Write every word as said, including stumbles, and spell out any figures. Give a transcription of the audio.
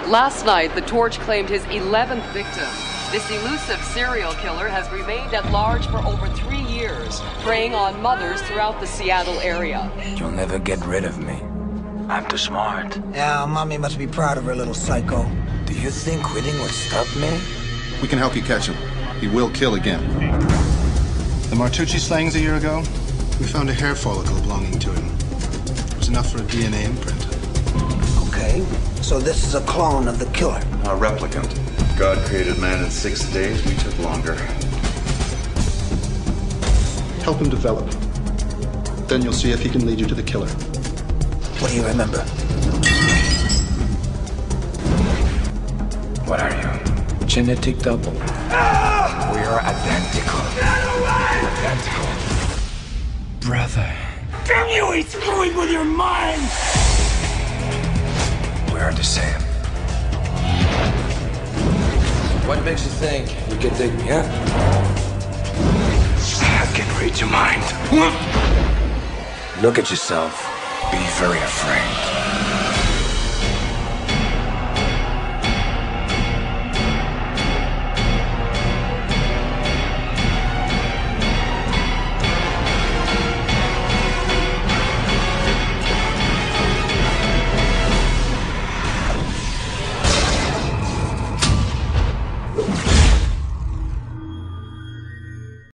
Last night, the Torch claimed his eleventh victim. This elusive serial killer has remained at large for over three years, preying on mothers throughout the Seattle area. You'll never get rid of me. I'm too smart. Yeah, Mommy must be proud of her little psycho. Do you think quitting would stop me? We can help you catch him. He will kill again. The Martucci slayings a year ago? We found a hair follicle belonging to him. It was enough for a D N A imprint. Okay, so this is a clone of the killer. A replicant. God created man in six days, we took longer. Help him develop. Then you'll see if he can lead you to the killer. What do you remember? What are you? Genetic double. Ah! We are identical. Identical. Brother. Damn you, he's screwing with your mind! We are the same. What makes you think you can take me, huh? I can read your mind. Look at yourself. Be very afraid.